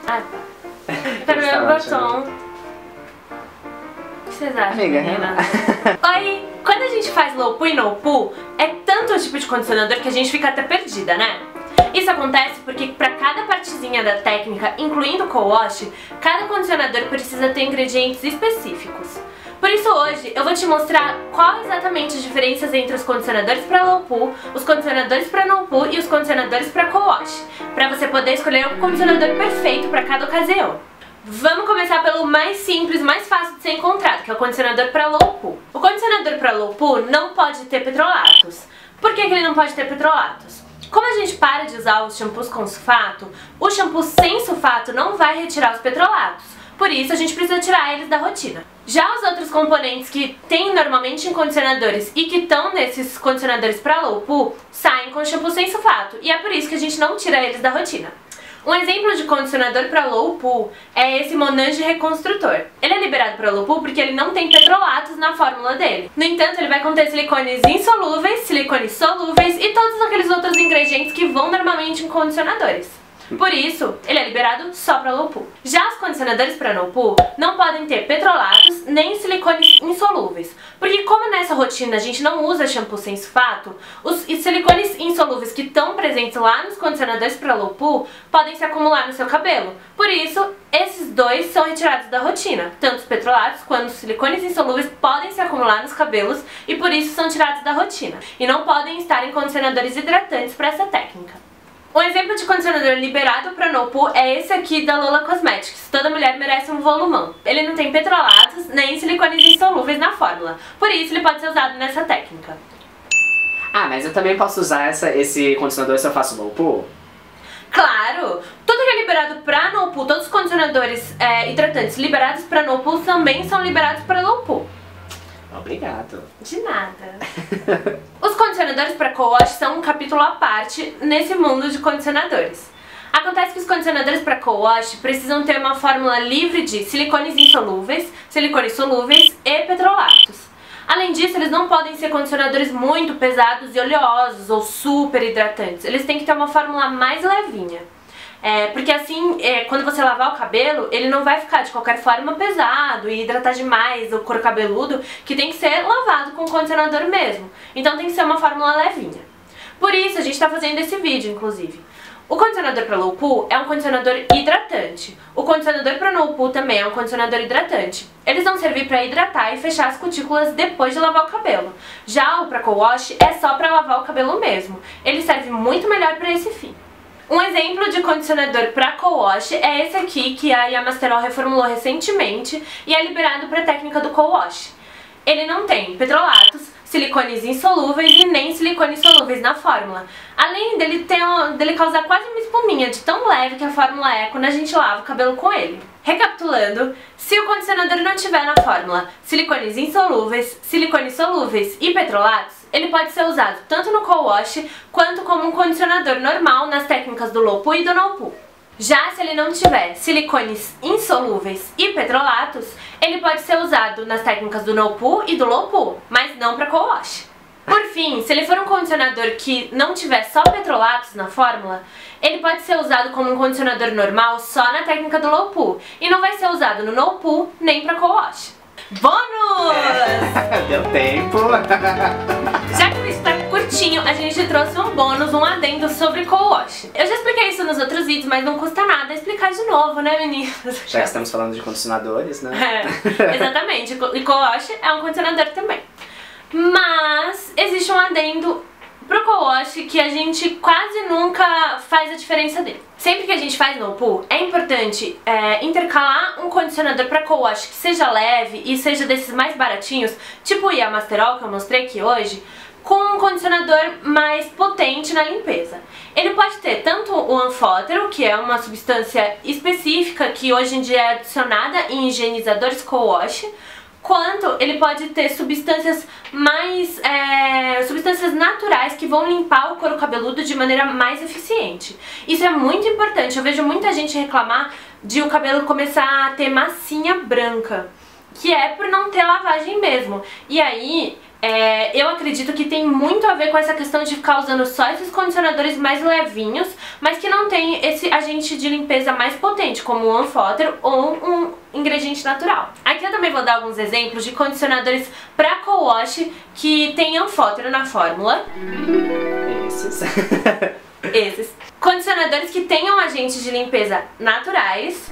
Ah, tá. Quero ver o batom. O que vocês acham, amiga, menina? Oi! Quando a gente faz low poo e no poo, é tanto o tipo de condicionador que a gente fica até perdida, né? Isso acontece porque para cada partezinha da técnica, incluindo o co-wash, cada condicionador precisa ter ingredientes específicos. Por isso hoje eu vou te mostrar qual exatamente as diferenças entre os condicionadores para low poo, os condicionadores para no poo e os condicionadores para co-wash, para você poder escolher o condicionador perfeito para cada ocasião. Vamos começar pelo mais simples, mais fácil de ser encontrado, que é o condicionador para low poo. O condicionador para low poo não pode ter petrolatos. Por que ele não pode ter petrolatos? Como a gente para de usar os shampoos com sulfato, o shampoo sem sulfato não vai retirar os petrolatos. Por isso a gente precisa tirar eles da rotina. Já os outros componentes que tem normalmente em condicionadores e que estão nesses condicionadores para low poo, saem com shampoo sem sulfato. E é por isso que a gente não tira eles da rotina. Um exemplo de condicionador para low poo é esse Monange Reconstrutor. Ele é liberado para low poo porque ele não tem petrolatos na fórmula dele. No entanto, ele vai conter silicones insolúveis, silicones solúveis e todos aqueles outros ingredientes que vão normalmente em condicionadores. Por isso, ele é liberado só para low poo. Já os condicionadores para no poo não podem ter petrolatos nem silicones insolúveis, porque como nessa rotina a gente não usa shampoo sem sulfato, os silicones insolúveis que estão presentes lá nos condicionadores para low poo podem se acumular no seu cabelo. Por isso, esses dois são retirados da rotina. Tanto os petrolatos quanto os silicones insolúveis podem se acumular nos cabelos e por isso são tirados da rotina. E não podem estar em condicionadores hidratantes para essa técnica. Um exemplo de condicionador liberado para no poo é esse aqui da Lola Cosmetics. Toda mulher merece um volumão. Ele não tem petrolatos nem silicones insolúveis na fórmula, por isso ele pode ser usado nessa técnica. Ah, mas eu também posso usar esse condicionador se eu faço low poo? Claro! Tudo que é liberado para no poo, todos os condicionadores hidratantes liberados para no poo também são liberados para low poo. Obrigado. De nada. Os condicionadores para co-wash são um capítulo à parte nesse mundo de condicionadores. Acontece que os condicionadores para co-wash precisam ter uma fórmula livre de silicones insolúveis, silicones solúveis e petrolatos. Além disso, eles não podem ser condicionadores muito pesados e oleosos ou super hidratantes. Eles têm que ter uma fórmula mais levinha. Porque assim, quando você lavar o cabelo, ele não vai ficar de qualquer forma pesado e hidratar demais o couro cabeludo, que tem que ser lavado com condicionador mesmo. Então tem que ser uma fórmula levinha. Por isso a gente está fazendo esse vídeo, inclusive. O condicionador para low poo é um condicionador hidratante. O condicionador para no poo também é um condicionador hidratante. Eles vão servir para hidratar e fechar as cutículas depois de lavar o cabelo. Já o para co-wash é só para lavar o cabelo mesmo. Ele serve muito melhor para esse fim. Um exemplo de condicionador para co-wash é esse aqui que a Yamasterol reformulou recentemente e é liberado para a técnica do co-wash. Ele não tem petrolatos, silicones insolúveis e nem silicones solúveis na fórmula. Além dele causar quase uma espuminha de tão leve que a fórmula é quando a gente lava o cabelo com ele. Recapitulando, se o condicionador não tiver na fórmula silicones insolúveis, silicones solúveis e petrolatos, ele pode ser usado tanto no co-wash quanto como um condicionador normal nas técnicas do low poo e do no poo. Já se ele não tiver silicones insolúveis e petrolatos, ele pode ser usado nas técnicas do no poo e do low poo, mas não para co-wash. Por fim, se ele for um condicionador que não tiver só petrolatos na fórmula, ele pode ser usado como um condicionador normal só na técnica do low poo e não vai ser usado no no poo nem para co-wash. Bônus! Deu tempo! Já que o vídeo tá curtinho, a gente trouxe um bônus, um adendo sobre co-wash. Eu já expliquei isso nos outros vídeos, mas não custa nada explicar de novo, né, meninas? Já que estamos falando de condicionadores, né? Exatamente, e co-wash é um condicionador também. Mas existe um adendo pro co-wash que a gente quase nunca faz a diferença dele. Sempre que a gente faz no poo, é importante intercalar um condicionador para co-wash que seja leve e seja desses mais baratinhos, tipo o Yamasterol que eu mostrei aqui hoje, com um condicionador mais potente na limpeza. Ele pode ter tanto o anfótero, que é uma substância específica que hoje em dia é adicionada em higienizadores co-wash, quanto ele pode ter substâncias substâncias naturais que vão limpar o couro cabeludo de maneira mais eficiente. Isso é muito importante. Eu vejo muita gente reclamar de o cabelo começar a ter massinha branca, que é por não ter lavagem mesmo. E aí Eu acredito que tem muito a ver com essa questão de ficar usando só esses condicionadores mais levinhos, mas que não tem esse agente de limpeza mais potente, como o anfótero ou um ingrediente natural. Aqui eu também vou dar alguns exemplos de condicionadores para co-wash que tem anfótero na fórmula. Esses. Condicionadores que tenham agentes de limpeza naturais.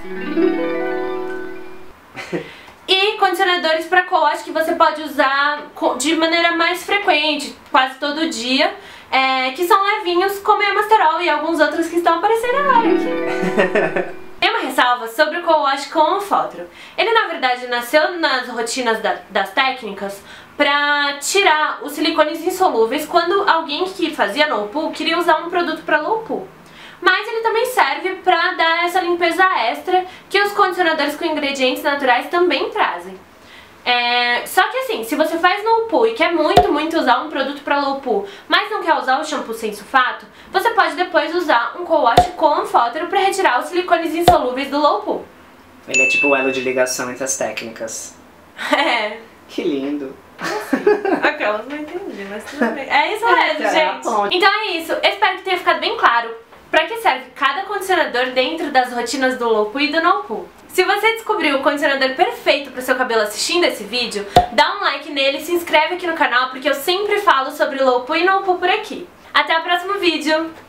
E condicionadores para co-wash que você pode usar de maneira mais frequente, quase todo dia, que são levinhos, como o Emasterol e alguns outros que estão aparecendo agora aqui. Tem uma ressalva sobre o co-wash com anfótero. Ele na verdade nasceu nas rotinas das técnicas para tirar os silicones insolúveis quando alguém que fazia low pool queria usar um produto para low pool. Mas ele também serve para dar essa limpeza extra que os condicionadores com ingredientes naturais também trazem. Só que assim, se você faz low pool e quer muito usar um produto para low pool, mas não quer usar o shampoo sem sulfato, você pode depois usar um co-wash com anfótero para retirar os silicones insolúveis do low pool. Ele é tipo o elo de ligação entre as técnicas. Que lindo. Aquelas não entendi, mas tudo bem. É isso mesmo, gente. Então é isso. Eu espero que tenha ficado bem claro para que serve cada condicionador dentro das rotinas do low pool e do no pool. Se você descobriu o condicionador perfeito para o seu cabelo assistindo esse vídeo, dá um like nele e se inscreve aqui no canal porque eu sempre falo sobre low pool e no pool por aqui. Até o próximo vídeo!